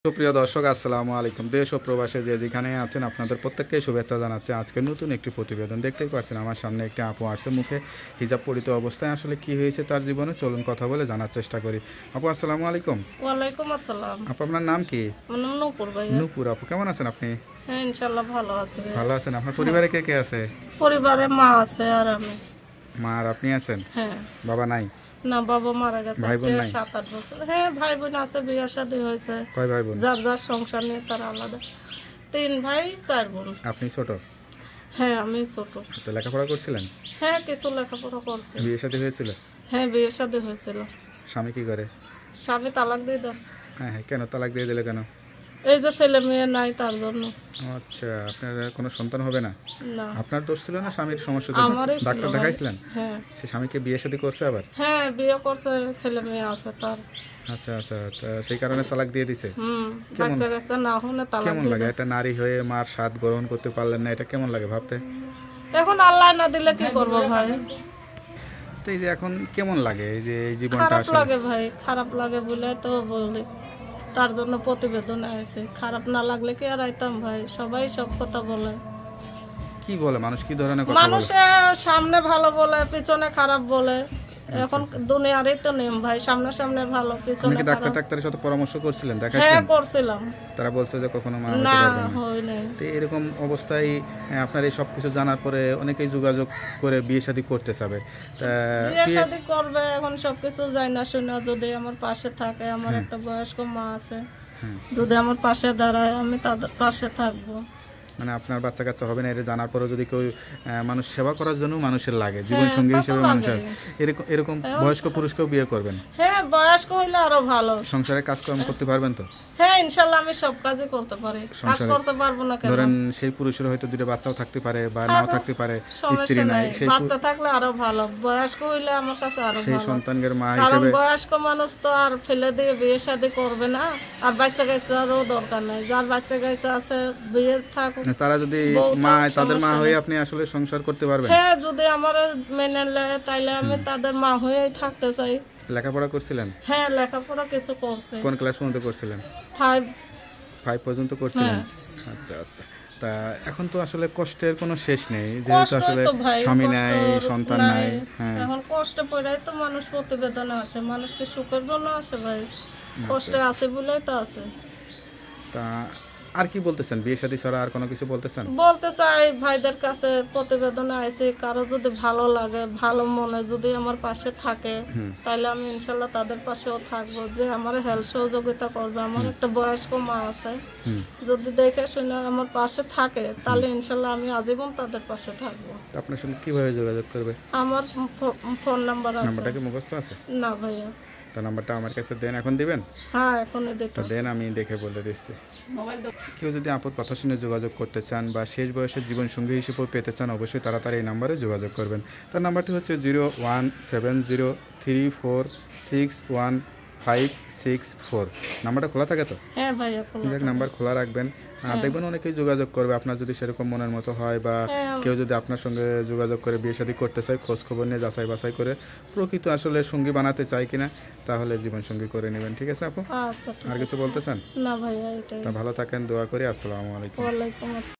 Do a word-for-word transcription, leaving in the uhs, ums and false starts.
সুপ্রিয় দর্শক আসসালামু আলাইকুম। দেশ ও প্রবাসে যে যেখানে আছেন আপনাদের প্রত্যেককে শুভেচ্ছা জানাচ্ছি। আজকে নতুন একটি প্রতিবেদন দেখতেই পাচ্ছেন আমার সামনে একটি আপু আসছে, মুখে হিজাব পরিত অবস্থায়। আসলে কি হয়েছে তার জীবনে, চলুন কথা বলে জানার চেষ্টা করি। আপু আসসালামু আলাইকুম। ওয়ালাইকুম আসসালাম। আপু আপনার নাম কি? আমার নাম নূপুর ভাই। নূপুর আপু, কেমন আছেন আপনি? হ্যাঁ ইনশাআল্লাহ ভালো আছি। ভালো আছেন? আপনার পরিবারে কে কে আছে? পরিবারে মা আছে আর আমি। মা আর আপনি আছেন? হ্যাঁ। বাবা নাই? না, বাবা মারা গেছে ভাই বোন নাই? সাত আট বছর। হ্যাঁ ভাই বোন আছে, বিয়ে শাদী হয়েছে। কয় ভাই বোন? যার যার সংসার নিয়ে তারা আলাদা। তিন ভাই চার বোন। আপনি ছোট? হ্যাঁ আমি ছোট। আচ্ছা, লেখাপড়া করছিলেন? হ্যাঁ কিছু লেখাপড়া করছি। বিয়ে শাদী হয়েছিল? হ্যাঁ বিয়ে শাদী হয়েছিল। স্বামী কি করে? স্বামী তালাক দিয়ে দিচ্ছে। হ্যাঁ হ্যাঁ, কেন তালাক দিয়ে দিলে কেন? এই যে ছেলে মেয়ে নাই তার জন্য। আচ্ছা, আপনার কোনো সন্তান হবে না? না আপনার দোষ ছিল না স্বামীর সমস্যা? আমারই ছিল ডাক্তার ভাই। দেখাইছিলেন? হ্যাঁ সে স্বামীকে বিয়ে শাদী করছে আবার? হ্যাঁ বিয়ে করছে, ছেলে মেয়ে আছে তার। আচ্ছা আচ্ছা, তা সেই কারণে তালাক দিয়ে দিছে। হুম বাচ্চা কাচ্চা না হলে তালাক কেমন দিয়ে লাগে দিছে। একটা নারী হয়ে মার স্বাদ গ্রহণ করতে পারলেন না, এটা কেমন লাগে ভাবতে? এখন আল্লাহ না দিলে কি করবো ভাই। তো এই যে এখন কেমন লাগে এই যে এই জীবনটা খারাপ আসলে? লাগে ভাই, খারাপ লাগে বলে তো বলি, তার জন্য প্রতিবেদন আছে। খারাপ না লাগলে কি আর আইতাম ভাই? সবাই সব কথা বলে। কি বলে মানুষ, কি ধরনের কথা বলে? মানুষে সামনে ভালো বলে পিছনে খারাপ বলে। এখন দুনিয়ারই তো নেম ভাই, সামনে সামনে ভালো আপনি পিছনে কি ডাক্তার খারাপ। ডাক্তারের সাথে পরামর্শ করছিলেন, হ্যাঁ দেখাইছিলেন? করছিলাম। তারা বলছে যে কখনো মা হতে না পারবে না। হয় নাই। তো এরকম অবস্থায় আহ, আপনার এই সব কিছু জানার পরে অনেকেই যোগাযোগ করে বিয়ে শাদী করতে চাবে। তা বিয়ে বিয়ে- শাদী করবে, এখন সবকিছু যাই না শোনা। যদি আমার পাশে থাকে, আমার একটা বয়স্ক মা আছে, হুম। যদি আমার পাশে দাঁড়ায় আমি তাদের পাশে থাকবো। মানে আপনার বাচ্চা কাচ্চা হবে না এটা জানার পরেও যদি কেউ আহ, মানুষ সেবা করার জন্য মানুষের লাগে, জীবন হ্যাঁ, সঙ্গী তা তো হিসেবে মানুষের লাগে। এরকম এরকম বয়স্ক পুরুষকেও বিয়ে করবেন? হ্যাঁ বয়স্ক হইলে আরো ভালো। সংসারে কাজকর্ম করতে পারবেন তো? হ্যাঁ ইনশাল্লাহ আমি সব কাজই করতে পারি। কাজ সংসারে- করতে পারবো না কেন? ধরেন সেই পুরুষের হয়তো দুটো বাচ্চাও থাকতে পারে বা নাও থাকতে পারে, স্ত্রী সমস্যা নাই, নাই, সেই পু- বাচ্চা থাকলে আরো ভালো। বয়স্ক হইলে আমার কাছে আরো সেই ভালো। সন্তানের মা কারণ হিসেবে বয়স্ক মানুষ তো আর ফেলে দিয়ে বিয়ে শাদী করবে না। আর বাচ্চা কাচ্চারও দরকার নাই। যার বাচ্চা কাচ্চা আছে বিয়ে থাকুক। তারা যদি বউ মা, থাক, তাদের মা সমস্যা হয়ে নেই। আপনি আসলে সংসার করতে পারবেন? হ্যাঁ যদি আমার মেনে নেয় তাইলে আমি তাদের মা হয়েই থাকতে চাই। লেখাপড়া করছিলেন? হ্যাঁ লেখাপড়া কিছু করছে। কোন ক্লাস পর্যন্ত করছিলেন? ফাইভ। ফাইভ পর্যন্ত করছিলেন? হ্যাঁ। আচ্ছা আচ্ছা। তা এখন তো আসলে কষ্টের কোনো শেষ নেই, যেহেতু কষ্ট আসলে তো ভাই, স্বামী কষ্ট নাই, সন্তান নাই। হ্যাঁ, এখন কষ্ট পড়াই তো মানুষ প্রতিবেদনে আসে। মানুষকে সুখের জন্য আসে ভাই, কষ্টে আছে বলেই তো আছে। তা আর কি বলতেছেন, বিয়ে শাদী ছাড়া আর কোনো কিছু বলতেছেন? বলতে চাই ভাইদের কাছে প্রতিবেদনে আছে, কারো যদি ভালো লাগে, ভালো মনে যদি আমার পাশে থাকে, তাহলে আমি ইনশাল্লাহ তাদের পাশেও থাকবো। যে আমার হেল্প সহযোগিতা করবে। আমার একটা বয়স্ক মা আছে, যদি দেখে শুনে আমার পাশে থাকে তাহলে ইনশাল্লাহ আমি আজীবন তাদের পাশে থাকবো। তা আপনার সঙ্গে কিভাবে যোগাযোগ করবে? আমার ফোন নাম্বার আছে। নাম্বারটা কি মুখস্থ আছে? না ভাইয়া। তা নাম্বারটা আমার কাছে দেন, এখন দিবেন? হ্যাঁ এখনই দিতে তা দেন, আমি দেখে বলে দিচ্ছি। কেউ যদি আপুর কথা শুনে যোগাযোগ করতে চান বা শেষ বয়সে জীবন সঙ্গী হিসেবে পেতে চান, অবশ্যই তাড়াতাড়ি এই নাম্বারে যোগাযোগ করবেন। তার নাম্বারটি হচ্ছে zero one seven zero three four six one five six four. নাম্বারটা খোলা থাকে তো? হ্যাঁ ভাইয়া। এক নাম্বার খোলা রাখবেন, আর দেখবেন অনেকেই যোগাযোগ করবে আপনার যদি সেরকম মনের মতো হয়, বা কেউ যদি আপনার সঙ্গে যোগাযোগ করে বিয়ে শাদী করতে চায়, খোঁজ খবর নিয়ে যাচাই বাছাই করে প্রকৃত আসলে সঙ্গী বানাতে চায় কিনা, তাহলে জীবন সঙ্গী করে নেবেন। ঠিক আছে আপু, আচ্ছা আর কিছু বলতে চান? না ভাইয়া এটাই। তা ভালো থাকেন, দোয়া করি। আসসালামু আলাইকুম। ওয়ালাইকুম আসসালাম।